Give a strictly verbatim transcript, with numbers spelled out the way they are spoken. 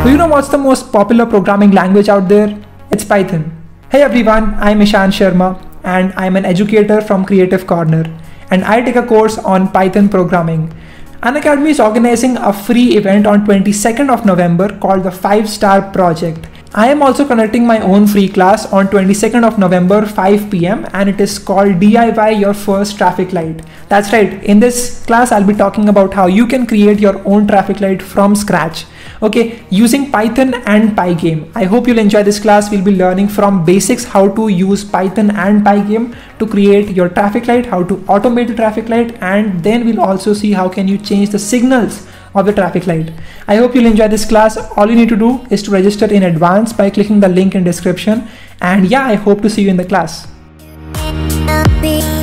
Do you know what's the most popular programming language out there? It's Python. Hey everyone, I'm Ishan Sharma and I'm an educator from Creative Corner, and I take a course on Python programming. Unacademy is organizing a free event on twenty-second of November called the five star Project. I am also conducting my own free class on twenty-second of November five p m and it is called D I Y Your First Traffic Light. That's right, in this class I'll be talking about how you can create your own traffic light from scratch. Okay, using Python and Pygame. I hope you'll enjoy this class. We'll be learning from basics how to use Python and Pygame to create your traffic light, how to automate the traffic light, and then we'll also see how can you change the signals of the traffic light. I hope you'll enjoy this class. All you need to do is to register in advance by clicking the link in description. And yeah, I hope to see you in the class.